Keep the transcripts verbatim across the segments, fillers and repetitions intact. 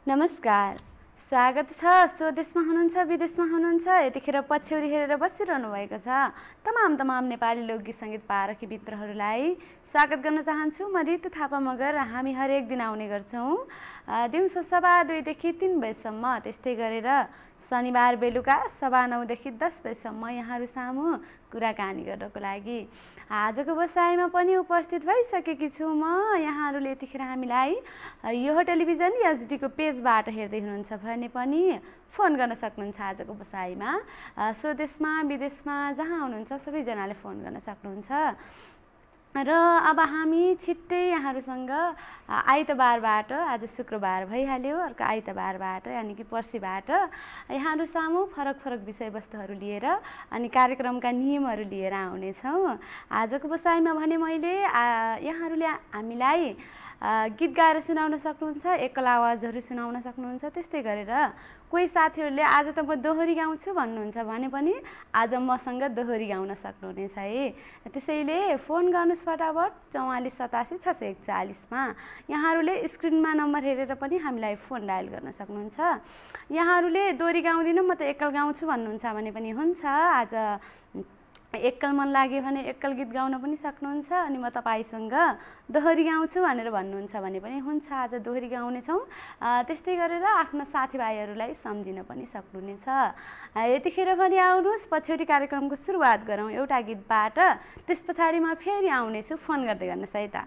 नमस्कार, स्वागत छ। स्वदेशमा हुनुहुन्छ विदेशमा हुनुहुन्छ यतिखेर पछ्यौरी हेरेर बसिरहनु भएको छ तमाम तमाम नेपाली लोकगीत सङ्गीत पारखी मित्रहरूलाई स्वागत गर्न चाहन्छु। म रितु थापा मगर। हामी हरेक दिन आउने गर्छौँ दिउँसो सवा दुईदेखि तिन बजीसम्म, त्यस्तै गरेर शनिबार बेलुका सवा नौदेखि दस बजीसम्म यहाँहरू सामु कुराकानी गर्नको लागि आजको बसाइमा पनि उपस्थित भइसकेकी छु म। यहाँहरूले यतिखेर हामीलाई यो टेलिभिजन एचडीको पेजबाट हेर्दै हुनुहुन्छ भने पनि फोन गर्न सक्नुहुन्छ। आजको बसाइमा स्वदेशमा विदेशमा जहाँ हुनुहुन्छ सबैजनाले फोन गर्न सक्नुहुन्छ। र अब हामी छिट्टै यहाँहरूसँग आइतबारबाट, आज शुक्रबार भइहाल्यो, अर्को आइतबारबाट यानि कि पर्सिबाट यहाँहरू सामु फरक फरक विषयवस्तुहरू लिएर अनि कार्यक्रमका नियमहरू लिएर आउनेछौँ। आजको बसाइमा भने मैले यहाँहरूले हामीलाई गीत गाएर सुनाउन सक्नुहुन्छ, एकल आवाजहरू सुनाउन सक्नुहुन्छ। त्यस्तै गरेर कोही साथीहरूले आज त म दोहोरी गाउँछु भन्नुहुन्छ भने पनि आज मसँग दोहोरी गाउन सक्नुहुनेछ है। त्यसैले फोन गर्नुहोस् फटाफट चौवालिस सतासी छ सय एकचालिसमा। यहाँहरूले स्क्रिनमा नम्बर हेरेर पनि हामीलाई फोन डायल गर्न सक्नुहुन्छ। यहाँहरूले दोहोरी गाउँदिनँ म त एकल गाउँछु भन्नुहुन्छ भने पनि हुन्छ। आज एकल मन लाग्यो भने एकल गीत गाउन पनि सक्नुहुन्छ अनि म तपाईँसँग दोहोरी गाउँछु भनेर भन्नुहुन्छ भने पनि हुन्छ। आज दोहोरी गाउनेछौँ। त्यस्तै गरेर आफ्ना साथीभाइहरूलाई सम्झिन पनि सक्नुहुनेछ। यतिखेर पनि आउनुहोस्, पछ्यौरी कार्यक्रमको सुरुवात गरौँ एउटा गीतबाट। त्यस पछाडि म फेरि आउनेछु, फोन गर्दै गर्नुहोस् है त।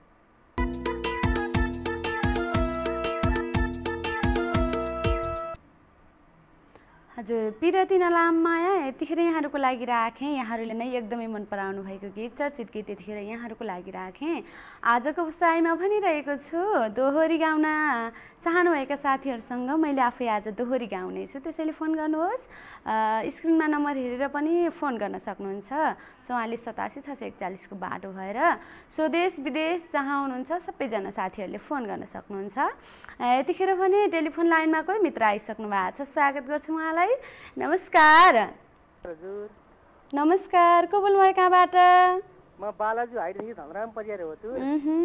हजुर, पिरती नलाम माया यतिखेर यहाँहरूको लागि राखेँ। यहाँहरूले नै एकदमै मन पराउनु भएको गीत, चर्चित गीत यतिखेर यहाँहरूको लागि राखेँ। आजको बसाइमा भनिरहेको छु दोहोरी गाउन चाहनुभएका साथीहरूसँग मैले आफै आज दोहोरी गाउनेछु। त्यसैले फोन गर्नुहोस्। स्क्रिनमा नम्बर हेरेर पनि फोन गर्न सक्नुहुन्छ चौवालिस सतासी छ सय एकचालिसको बाटो भएर। स्वदेश विदेश जहाँ हुनुहुन्छ सबैजना साथीहरूले फोन गर्न सक्नुहुन्छ। यतिखेर पनि टेलिफोन लाइनमा कोही मित्र आइसक्नु भएको छ, स्वागत गर्छु उहाँलाई। नमस्कार। हजुर नमस्कार, को बोल्नुभयो कहाँबाट? म बालाजु हाइदेखि धनराम परियार हो। हजुर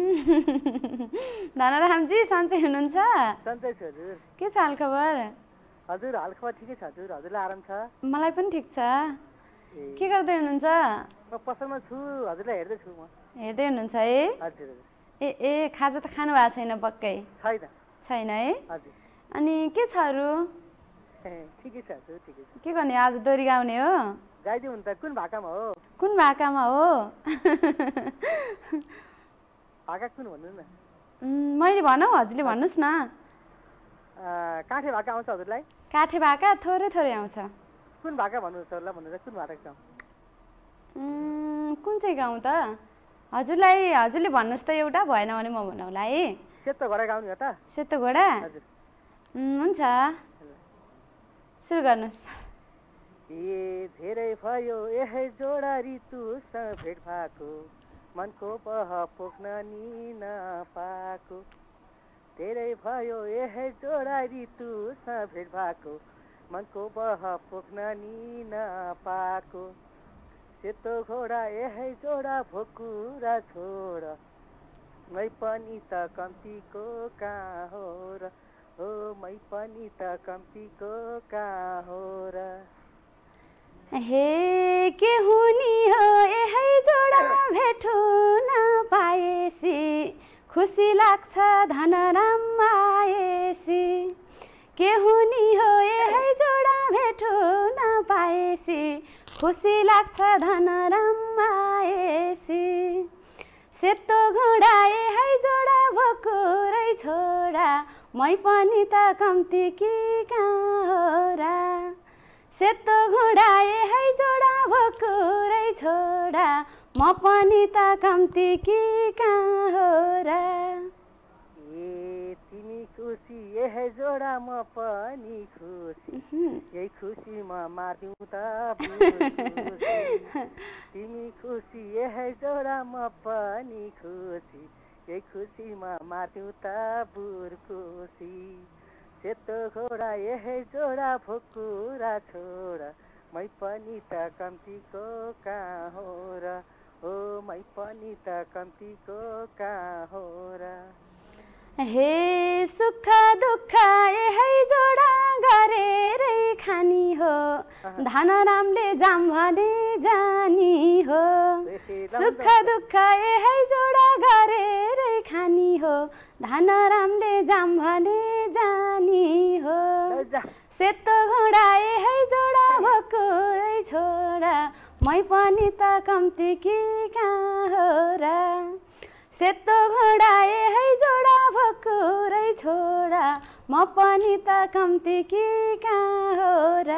धनरामजी सन्चै हुनुहुन्छ? सन्चै छु हजुर। के छ हाल खबर? हजुर हाल खबर ठिकै छ हजुर। हजुरलाई आराम छ? मलाई पनि ठिक छ। के गर्दै हुनुहुन्छ? म पसलमा छु, हजुरलाई हेर्दै छु। म हेर्दै हुनुहुन्छ है? हजुर। ए ए खाजा त खानु भएको छैन पक्कै? छैन। छैन है? हजुर। अनि के छ अरू? ठिकै छ हजुर, ठिकै छ। के गर्ने, आज दोहोरी गाउने हो? गाइदिउँ नि त। कुन भाकामा हो? कुन भाकामा हो? भाका कुन भन्नु न? मैले भनौँ, हजुरले भन्नुहोस् न। काठे भाका आउँछ हजुरलाई? काठे भाका थोरै थोरै आउँछ। कुन भाका भन्नुहोस् सरलाई, भन्नुहोस् कुन भाका गाउँ? कुन चाहिँ गाउँ त? हजुरलाई हजुरले भन्नुहोस् त एउटा, भएन भने म भनौँला है। सेतो घोडा गाउने हो त? सेतो घोडा? हजुर। हुन्छ, सुरु गर्नुहोस्। ए धेरै भयो यही जोडा ऋतुसँग भेट भएको, मनको बह पोख्न नि नपाएको। धेरै भयो यही जोडा ऋतुसँग भेट भएको, मनको बह पोख्न नि नपाएको। सेतो घोडा यही जोडा भोकुरा छोड, मै पनि त कम्तीको कहाँ हो र, हो मै पनि त कम्तीको कहाँ हो र। हे के हुनी हो यही जोडा भेटु नपाएसी, खुसी लाग्छ धनराम आएसी। के हुनी हो यही जोडा भेटु नपाएसी, खुसी लाग्छ धनराम आएसी। सेतो घोडा यही जोडा भोकुरै छोडा, मै पनि त कम्ती कि कहाँ हो र। सेतो घोडा यही जोडा भोकुरै छोडा, म पनि त कम्ती कि कहाँ हो र। ए तिमी खुसी यही जोडा म पनि खुसी, यही खुसीमा मार्दिउँ त तिमी खुसी यही जोडा म पनि खुसी, यही खुसीमा मार्दिउँ त बुर्कुसी। सेतो घोडा यही जोडा भोकुरा छोडा, मै पनि त कम्तीको कहाँ हो र, हो मै पनि त कम्तीको कहाँ हो र। हे सुख दुःख यही जोडा गरेरै खानी हो धन रामले जाम भने जानी हो सुख दुःख यही जोडा गरेरै खानी हो धन रामले जाम भने जानी हो सेतो घोडा यही जोडा भकुरै छोडा मै पनि त कम्ती कि कहाँ हो र सेतो घोडा यही जोडा भकुरै छोडा म पनि त कम्ती कि कहाँ हो र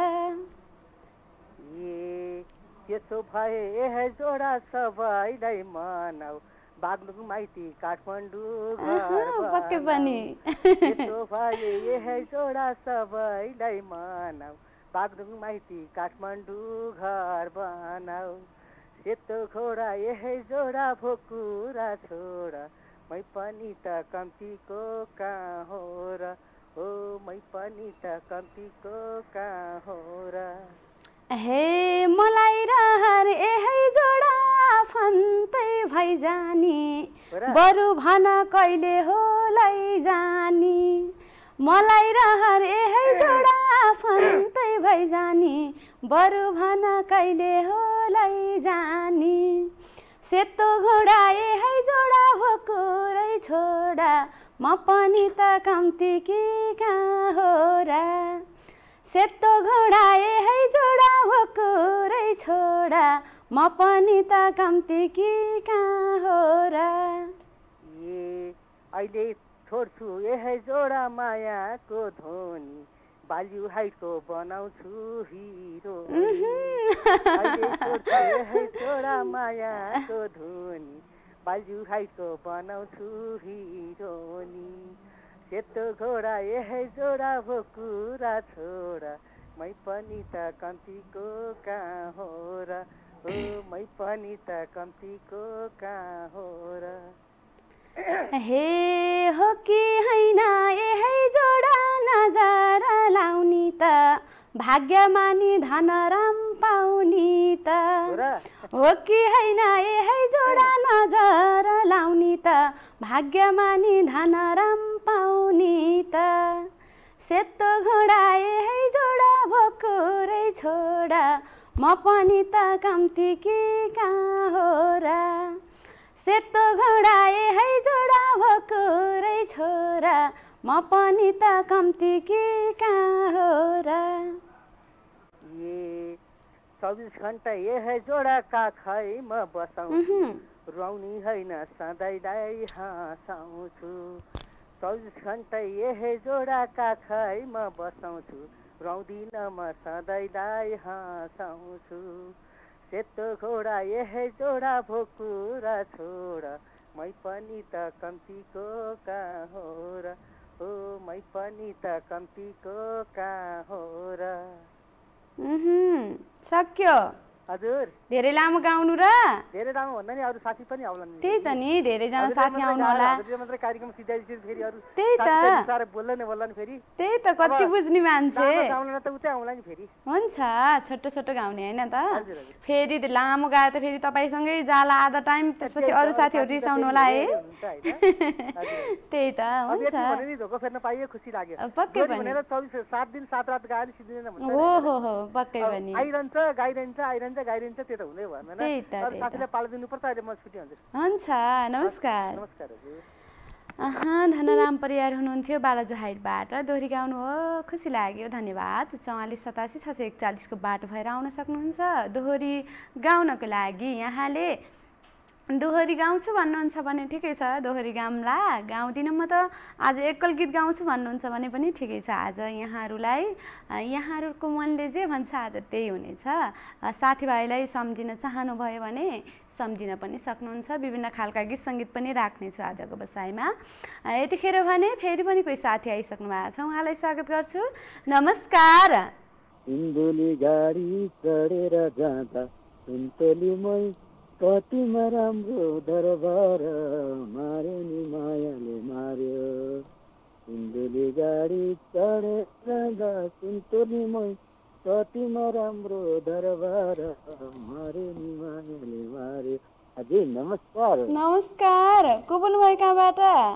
ए त्यसो भए यही जोडा सबैलाई मनाऊ बागलुङ माइती काठमाडौँ पक्कै पनि त्यसो भए यही जोडा सबैलाई मनाऊ बागलुङ माइती काठमाडौँ घर बनाऊ सेतो घोडा यही जोडा भोकुरा छोडा मै पनि त कम्तीको कहाँ हो र हो मै पनि त कम्तीको कहाँ हो र हे मलाई रहर यही जोडा फन्तै भइजानी बरु भन कहिले हो लैजानी मलाई रहर यही जोडा फन्तै भइजानी बरु भन कहिले हो लैजानी सेतो घोडा यही जोडा भोकुरै छोडा म पनि त कम्ती कि कहाँ हो र सेतो घोडा यही जोडा भोकुरै छोडा म पनि त कम्ती कि कहाँ हो र ए अहिले छोड्छु यही जोडा मायाको ध्वनि बाल्यु हाइटको बनाउँछु हिरो अहिले छोड्छु यही जोडा मायाको ध्वनि बाल्यु हाइटको बनाउँछु हिरोनी सेतो घोडा यही जोडा भोकुरा छोडा मै पनि त कम्तीको कहाँ हो र हो मै पनि त कम्तीको कहाँ हो र हे हो कि हैन यही जोडा नजर लाउनी त भाग्यमानी धन राम पाउनी त हो कि हैन यही जोडा नजर लाउनी त भाग्यमानी धन राम पाउनी त सेतो घोडा यही जोडा भोकुरै छोडा म पनि त कम्ती कि कहाँ हो र सेतो घोडा यही जोडा भोकुरै छोरा म पनि त कम्ती कि कहाँ हो र ए चौबिस घन्टा यही जोडा काखैमा बसाउँछु रुवाउनी होइन सधैँलाई हाँसाउँछु चौबिस घन्टा यही जोडा काखैमा बसाउँछु रुवाउँदिन म सधैँलाई हाँसाउँछु सेतो घोडा यही जोडा भोकुरा छोडा मै पनि त कम्तीको कहाँ हो र हो मै पनि त कम्तीको कहाँ हो र सक्यो हजुर धेरै लामो गाउनु र धेरै लामो भन्दा नि अरू साथी पनि आउला नि त्यही त नि धेरै जना साथी आउनु होला हजुरले मात्रै कार्यक्रम सिधाइदिन्छ फेरि अरू त्यही त साथी बोल्दैन बोल्ला नि फेरि त्यही त कति बुझ्ने मान्छे गाउन त उतै आउला नि फेरि हुन्छ छोटो छोटो गाउने हैन त फेरि लामो गाए त फेरि तपाईसँगै जाला आधा टाइम त्यसपछि अरू साथीहरु रिसाउनु होला है त्यही त हुन्छ भने नि धोका फेर्न पाइए खुसी लाग्यो पक्कै पनि भनेर चौबिस सात दिन सात रात गाएर सिद्धिदैन भन्छ हो हो हो पक्कै पनि आइरहन्छ गाइरहन्छ आइरहन्छ गाइरहन्छ त्यो त हुँदै भएन त्यही त अरू साथीलाई पाल्दिनु पर्छ अहिले म छुट्टी हुन्छ हुन्छ नमस्कार नमस्कार हजुर अँ धनराम परियार हुनुहुन्थ्यो बालाजु हाइटबाट दोहोरी गाउनु हो खुसी लाग्यो धन्यवाद चौवालिस सतासी छ सय एकचालिसको बाटो भएर आउन सक्नुहुन्छ दोहोरी गाउनको लागि यहाँले दोहोरी गाउँछु भन्नुहुन्छ भने ठिकै छ दोहोरी गाउँला गाउँदिनँ म त आज एकल गीत गाउँछु भन्नुहुन्छ भने पनि ठिकै छ आज यहाँहरूलाई यहाँहरूको मनले जे भन्छ आज त्यही हुनेछ साथीभाइलाई सम्झिन चाहनुभयो भने सम्झिन पनि सक्नुहुन्छ विभिन्न खालका गीत सङ्गीत पनि राख्नेछु आजको बसाइमा यतिखेर भने फेरि पनि कोही साथी आइसक्नु भएको छ उहाँलाई स्वागत गर्छु नमस्कार हिन्दोली गाडी चढेर जाँदा सुन्तलीमै कतिमा राम्रो दरबार मार्यो नि मायाले मार्यो हिन्दोली गाडी चढेर जाँदा सुन्तलीमै कतिमा राम्रो दरबार मार्यो नि मायाले मार्यो हजुर नमस्कार नमस्कार को बोल्नुभयो कहाँबाट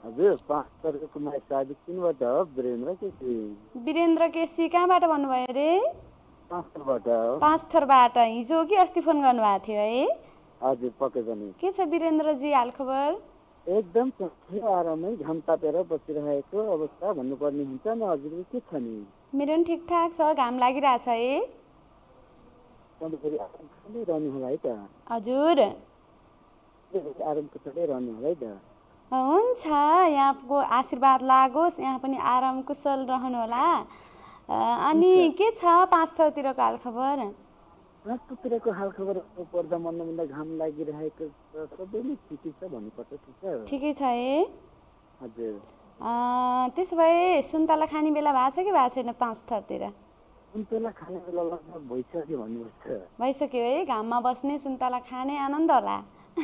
हजुर पाँच थरको कुमारी साबितबाट हो वीरेन्द्र केसी। वीरेन्द्र केसी कहाँबाट भन्नुभयो अरे? पाँच थरबाट हो। पाँच थरबाट। हिजो कि अस्ति फोन गर्नुभएको थियो है? हजुर पक्कै पनि। के छ वीरेन्द्रजी हालखबर? एकदम आरामै घाम तापेर बसिरहेको अवस्था भन्नुपर्ने हुन्छ न। हजुरको के छ नि? मेरो पनि ठिकठाक छ, घाम लागिरहेछ है। फेरि आराम खाँदै होला है त। हजुर आराम कुशलै रहनु होला है त। हुन्छ, यहाँको आशीर्वाद लागोस्, यहाँ पनि आराम कुशल रहनुहोला। अनि के छ पाँच थरतिरको हालखबर? पाँच थरतिरको हालखबर पर्दा मन्दा घाम लागिरहेको सबै नै ठिकै छ भन्नुपर्छ। ठिक छ, ठिकै छ है। हजुर त्यसो भए सुन्तला खाने बेला भएको छ कि भएको छैन पाँच थरतिर? सुन्तला खाने बेला लगभग भइसक्यो भन्नुपर्छ। भइसक्यो है, घाममा बस्ने सुन्तला खाने आनन्द होला।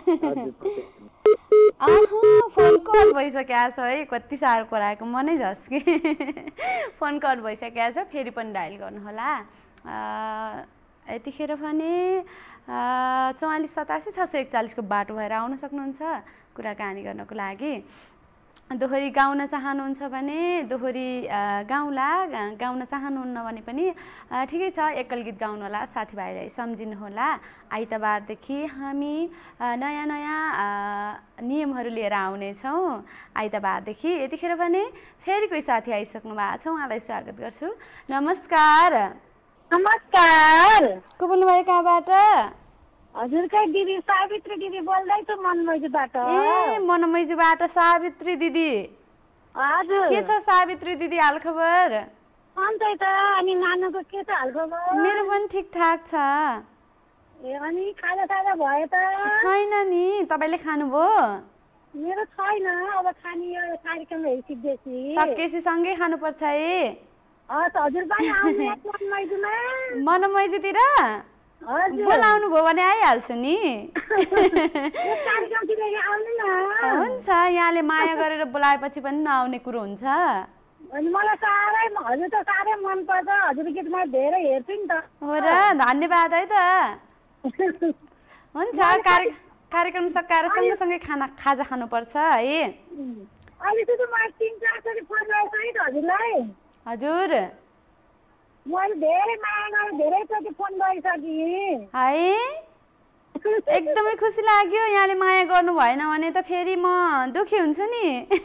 फोन कट भइसकेको छ है, कति साह्रो कराएको मनै झस्के। फोन कट भइसकेको छ, फेरि पनि डायल गर्नुहोला। यतिखेर भने चौवालिस सतासी छ सय एकचालिसको बाटो भएर आउन सक्नुहुन्छ कुराकानी गर्नको लागि। दोहोरी गाउन चाहनुहुन्छ भने दोहोरी गाउँला, गाउन चाहनुहुन्न भने पनि ठिकै छ, एकल गीत गाउनुहोला। साथीभाइलाई सम्झिनुहोला। आइतबारदेखि हामी नयाँ नयाँ नियमहरू लिएर आउनेछौँ आइतबारदेखि। यतिखेर भने फेरि कोही साथी आइसक्नु भएको छ, उहाँलाई स्वागत गर्छु। नमस्कार। नमस्कार। को बोल्नुभयो, कहाँबाट? हजुरकै दिदी सावित्री दिदी बोल्दैछु मनमैजुबाट। ए मनमैजुबाट सावित्री दिदी। हजुर के छ सावित्री दिदी हालखबर? सन्चै छ। अनि नानुको के छ हालखबर? मेरो पनि ठिकठाक छ। ए अनि खाजा साजा भयो त? छैन नि, तपाईँले खानुभयो? मेरो छैन, अब खाने यो कार्यक्रम हेरिसिक्दैछु। सकेपछि सँगै खानुपर्छ है। हजुर पनि आउनु मनमैजुमा। मनमैजुतिर बोलाउनु भयो भने आइहाल्छु नि। हुन्छ, यहाँले माया गरेर बोलाएपछि पनि नआउने कुरो हुन्छ। मलाई साह्रै हजुर त साह्रै मनपर्छ, हजुर गीत म धेरै हेर्छु नि त। हो र, धन्यवाद है त। हुन्छ, कार्यक्रम सकाएर सँगसँगै खाना खाजा खानुपर्छ है। हजुर मैले धेरै माया गरेर धेरैचोटि फोन गरिसकेँ है। एकदमै खुसी लाग्यो। यहाँले माया गर्नु भएन भने त फेरि म दुखी हुन्छु नि।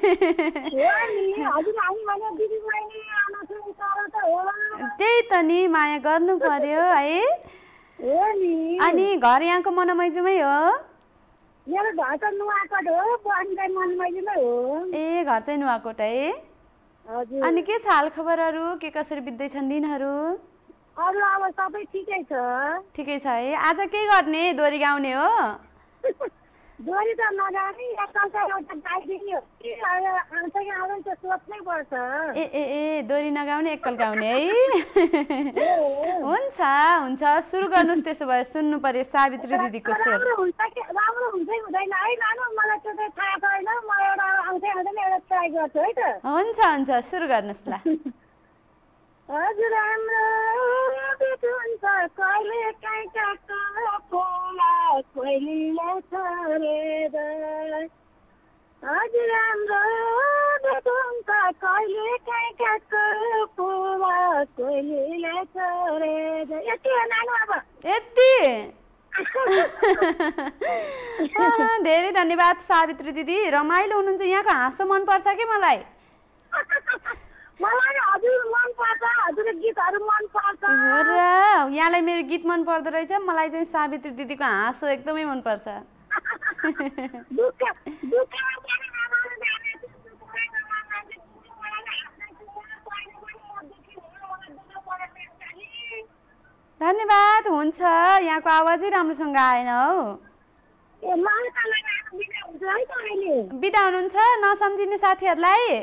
त्यही त नि, माया गर्नु पर्यो है। अनि घर यहाँको मनमैजुमै हो? मेरो घर त नुवाकोट हो, बुहानी मनमैजुमै हो। ए घर चाहिँ नुवाकोट है। अनि के छ हालखबरहरू, के कसरी बित्दैछन् दिनहरू? अरू अब सबै ठिकै छ। ठिकै छ है। आज के गर्ने, दोहोरी गाउने हो? दोहोरी त नगाउने, एकलका एउटा गाइदिने हो कि आउँछ कि आउँदैन त्यो सोच्नै पर्छ। ए ए ए दोहोरी नगाउने एकल गाउने है। हुन्छ हुन्छ, सुरु गर्नुहोस्। त्यसो भए सुन्नु पर्यो सावित्री दिदीको स्वर। राम्रो हुन्छ कि राम्रो हुन्छ कि हुँदैन है नानु, मलाई त्यो चाहिँ थाहा छैन। म एउटा आउँछ आउँदैन एउटा ट्राई गर्छु है त। हुन्छ हुन्छ, सुरु गर्नुहोस् ल। हजुर हाम्रो भेट हुन्छ कहिले काहीँ काका खोला कोइलीले छोडेर। हजुर हाम्रो भेट हुन्छ कहिले काहीँ काका खोला कोइलीले छोडेर। यति हो नानु अब। यति? धेरै धन्यवाद सावित्री दिदी, रमाइलो हुनुहुन्छ। यहाँको हाँसो मनपर्छ कि मलाई? मलाई हजुर मन पर्छ, हजुर गीतहरू मन पर्छ। हो र, यहाँलाई मेरो गीत मन पर्दो रहेछ, मलाई चाहिँ सावित्री दिदीको हाँसो एकदमै मनपर्छ। धन्यवाद। हुन्छ, यहाँको आवाजै राम्रोसँग आएन हौ। बिदा हुनुहुन्छ? नसम्झिने साथीहरूलाई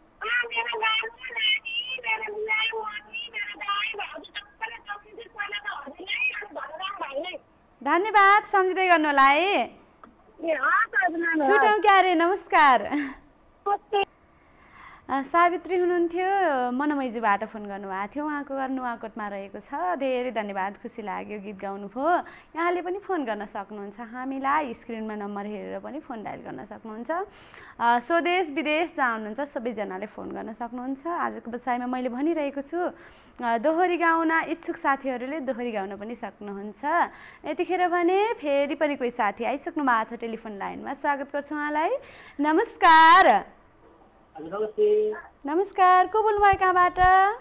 धन्यवाद, सम्झिँदै गर्नु होला है। छुटौँ क्यारे, नमस्कार। सावित्री हुनुहुन्थ्यो मनमैजीबाट फोन गर्नुभएको थियो, उहाँको घर नुवाकोटमा रहेको छ। धेरै धन्यवाद, खुसी लाग्यो गीत गाउनुभयो। यहाँले पनि फोन गर्न सक्नुहुन्छ, हामीलाई स्क्रिनमा नम्बर हेरेर पनि फोन डायल गर्न सक्नुहुन्छ। स्वदेश विदेश जहाँ हुनुहुन्छ सबैजनाले फोन गर्न सक्नुहुन्छ। आजको बसाइमा मैले भनिरहेको छु दोहोरी गाउन इच्छुक साथीहरूले दोहोरी गाउन पनि सक्नुहुन्छ। यतिखेर भने फेरि पनि कोही साथी आइसक्नु भएको छ टेलिफोन लाइनमा, स्वागत गर्छु उहाँलाई। नमस्कार। नमस्कार, को बोल्नुभयो कहाँबाट?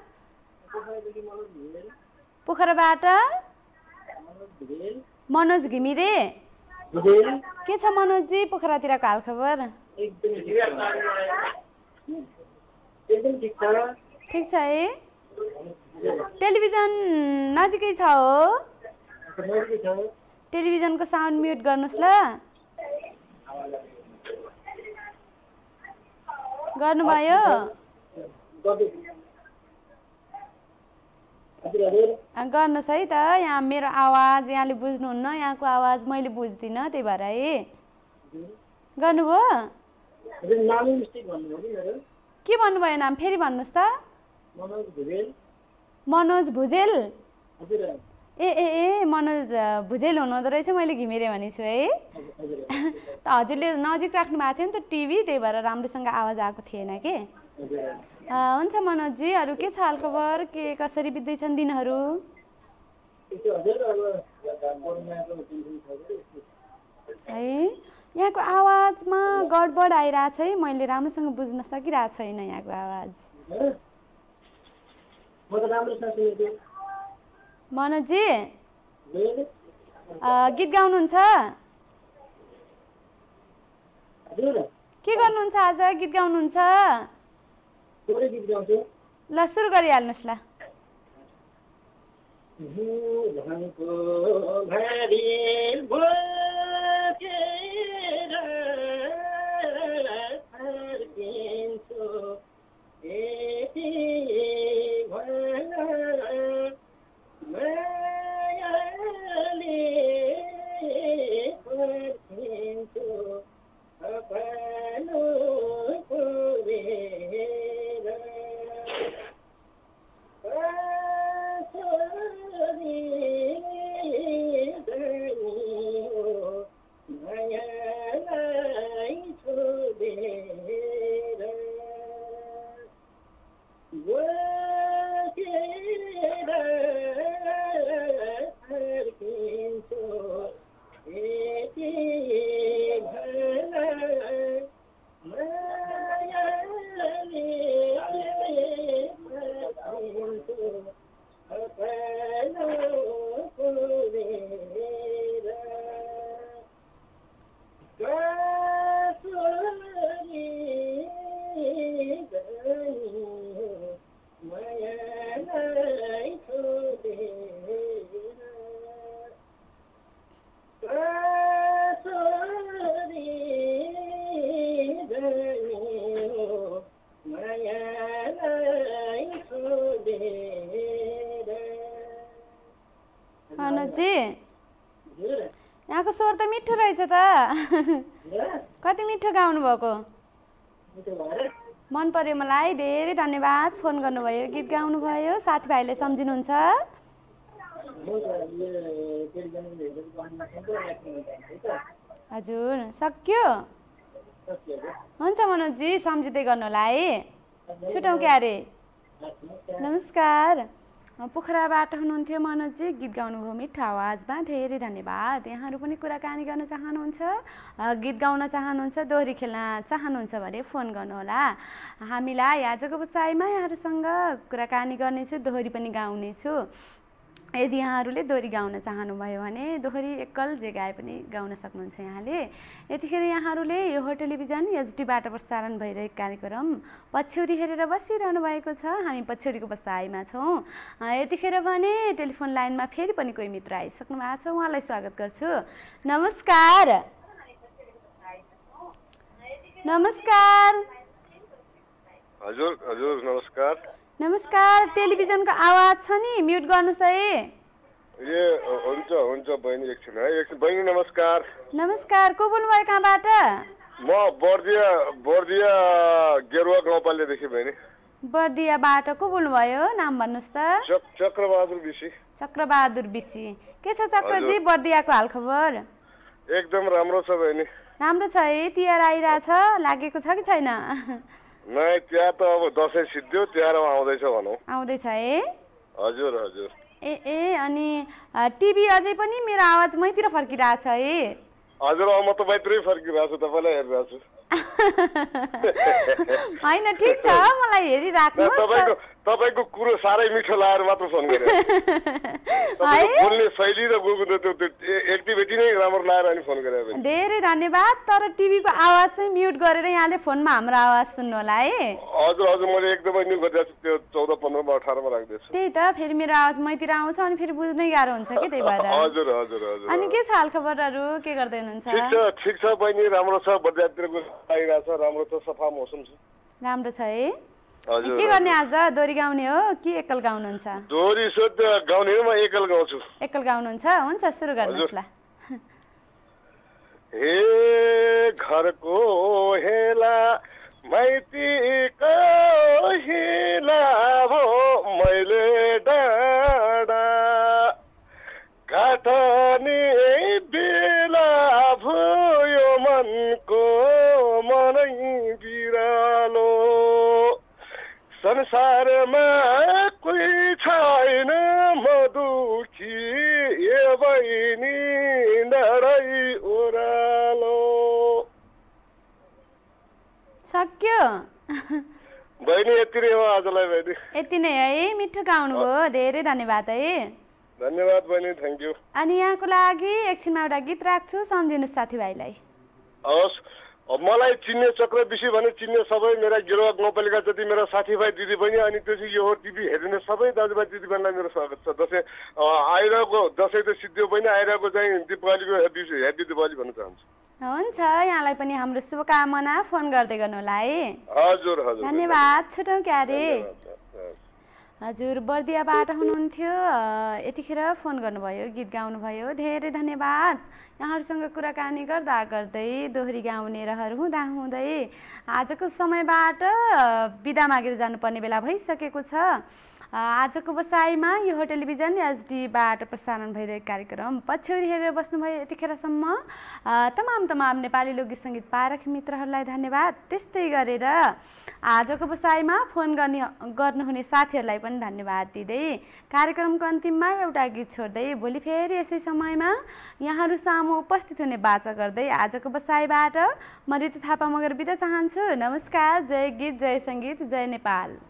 पोखराबाट मनोज घिमिरे। के छ मनोजजी पोखरातिरको हालखबर? ठिक छ है। टेलिभिजन नजिकै छ हो? टेलिभिजनको साउन्ड म्युट गर्नुहोस् ल। गर्नुभयो? गर्नुहोस् है त। यहाँ मेरो आवाज यहाँले बुझ्नुहुन्न, यहाँको आवाज मैले बुझ्दिनँ, त्यही भएर है। गर्नुभयो? के भन्नुभयो नाम? फेरि भन्नुहोस् त। मनोज भुजेल। ए ए ए मनोज भुजेल हुनुहुँदो रहेछ, मैले घिमिरे भनेछु है। त हजुरले नजिक राख्नु भएको थियो नि त टिभी, त्यही भएर राम्रोसँग आवाज आएको थिएन के। हुन्छ मनोजजी, अरू के छ हालखबर? के कसरी बित्दैछन् दिनहरू? है यहाँको आवाजमा गडबड आइरहेछ है, मैले राम्रोसँग बुझ्न सकिरहेको छैन यहाँको आवाज। मनोजजी गीत गाउनुहुन्छ? के गर्नुहुन्छ आज? गीत गाउनुहुन्छ? ल सुरु गरिहाल्नुहोस् ल। मनोजजी यहाँको स्वर त मिठो रहेछ त। कति मिठो गाउनु भएको, मन पर्यो मलाई। धेरै धन्यवाद फोन गर्नुभयो, गीत गाउनुभयो, साथीभाइले सम्झिनुहुन्छ। हजुर सक्यो? हुन्छ मनोजजी, सम्झिँदै गर्नु होला है। छुटौँ क्या अरे? नमस्कार। पोखराबाट हुनुहुन्थ्यो मनोजजी, गीत गाउनुभयो मिठो आवाजमा, धेरै धन्यवाद। यहाँहरू पनि कुराकानी गर्न चाहनुहुन्छ, गीत गाउन चाहनुहुन्छ, दोहोरी खेल्न चाहनुहुन्छ भने फोन गर्नुहोला। हामीलाई आजको बसाइमा यहाँहरूसँग कुराकानी गर्नेछु, दोहोरी पनि गाउनेछु। यदि यहाँहरूले दोहोरी गाउन चाहनुभयो भने दोहोरी एकल जे गाए पनि गाउन सक्नुहुन्छ यहाँले। यतिखेर यहाँहरूले यो हो टेलिभिजन एचडीबाट प्रसारण भइरहेको कार्यक्रम पछ्यौरी हेरेर बसिरहनु भएको छ। हामी पछ्यौरीको बसाइमा छौँ। यतिखेर भने टेलिफोन लाइनमा फेरि पनि कोही मित्र आइसक्नु भएको छ, उहाँलाई स्वागत गर्छु। नमस्कार। नमस्कार। हजुर हजुर नमस्कार। नमस्कार। टेलिभिजनको आवाज छ नि, म्युट गर्नुहोस् है। ए हुन्छ हुन्छ बहिनी, एकछिन है, एकछिन बहिनी। नमस्कार। नमस्कार, को बोल्नुभयो कहाँबाट? म बर्दिया बर्दिया गेरुवा गाउँपालिकादेखि बहिनी। बर्दियाबाट को बोल्नुभयो? नाम भन्नुहोस् त। चक चक्रबहादुर बिसी। चक्रबहादुर बिसी। के छ चक्रजी बर्दियाको हालखबर? एकदम राम्रो छ बहिनी। राम्रो छ है? तिहार आइरहेछ, लागेको छ कि छैन? नै तिहार त अब दसैँ सिद्धियो, तिहार आउँदैछ भनौँ। आउँदैछ है? हजुर हजुर। ए ए अनि टिभी अझै पनि मेरो आवाज मैतिर फर्किरहेछ है? हजुर म तपाईँतिरै फर्किरहेको छु, तपाईँलाई हेरिरहेको छु। होइन ठिक छ, मलाई हेरिराख्नुहोस्। तपाईँको तपाईँको कुरो साह्रै मिठो लागेर मात्र फोन गरेँ। तपाईँको बोल्ने शैली र त्यो एक्टिभिटी नै राम्रो लागेर अनि फोन गरेँ। धेरै धन्यवाद। तर टिभीको आवाज चाहिँ म्युट गरेर यहाँले फोनमा हाम्रो आवाज सुन्नु होला है। हजुर हजुर मैले एकदमै म्युट गरिदिएको छु, त्यो चौध पन्ध्रमा अठारमा राख्दैछु। त्यही त, फेरि मेरो आवाज मैतिर आउँछ अनि फेरि बुझ्नै गाह्रो हुन्छ कि त्यही भएर। हजुर हजुर हजुर। अनि के छ हालखबरहरू? के गर्दै हुनुहुन्छ? ठिक छ ठिक छ बहिनी, राम्रो छ। बजारतिरको आइरहेछ, राम्रो छ, सफा मौसम छ। राम्रो छ है? हजुर। के गर्ने आज? दोहोरी गाउने हो कि एकल गाउनुहुन्छ? दोहोरी सोध गाउने हो, म एकल गाउँछु। एकल गाउनुहुन्छ? हुन्छ सुरु गर्नुहोस् ल। हे घरको हेला माइतीको हेला भो मैले डाँडा काटने बेला भयो मनको मनै बिरालो संसारमा कोही छैन म दुखी ए बहिनी नरै ओरालो। सक्यो बहिनी यति नै हो आजलाई बहिनी। यति नै है? मिठो गाउनुभयो, धेरै धन्यवाद है। धन्यवाद बहिनी, थ्याङ्क यू। अनि यहाँको लागि एकछिनमा एउटा गीत राख्छु, सम्झिनुहोस् साथीभाइलाई। हवस्। मलाई चिन्ने चक्र बिसी भने चिन्ने सबै मेरा गेरुवा गाउँपालिका जति मेरा साथीभाइ दिदीबहिनी अनि त्यसपछि यो टिभी हेर्ने सबै दाजुभाइ दिदीबहिनीलाई मेरो स्वागत छ। दसैँ आइरहेको दसैँ त सिद्धियो बहिनी, आइरहेको चाहिँ दिपावलीको ह्याप्पी ह्याप्पी दिपावली भन्न चाहन्छु। हुन्छ, यहाँलाई पनि हाम्रो शुभकामना। फोन गर्दै गर्नु होला है। हजुर हजुर धन्यवाद। छुटौँ क्यारे। हजुर बर्दियाबाट हुनुहुन्थ्यो, यतिखेर फोन गर्नुभयो, गीत गाउनुभयो, धेरै धन्यवाद। यहाँहरूसँग कुराकानी गर्दा गर्दै दोहोरी गाउने रहर हुँदा हुँदै आजको समयबाट बिदा मागेर जानुपर्ने बेला भइसकेको छ। आजको बसाइमा यो टेलिभिजन एचडीबाट प्रसारण भइरहेको कार्यक्रम पछ्यौरी हेरेर बस्नुभयो यतिखेरसम्म तमाम तमाम नेपाली लोकगीत सङ्गीत पारखी मित्रहरूलाई धन्यवाद। त्यस्तै गरेर आजको बसाइमा फोन गर्ने गर्नुहुने साथीहरूलाई पनि धन्यवाद दिँदै कार्यक्रमको अन्तिममा एउटा गीत छोड्दै भोलि फेरि यसै समयमा यहाँहरू सामु उपस्थित हुने बाचा गर्दै आजको बसाइबाट म रितु थापा मगर बिदा चाहन्छु। नमस्कार। जय गीत, जय सङ्गीत, जय नेपाल।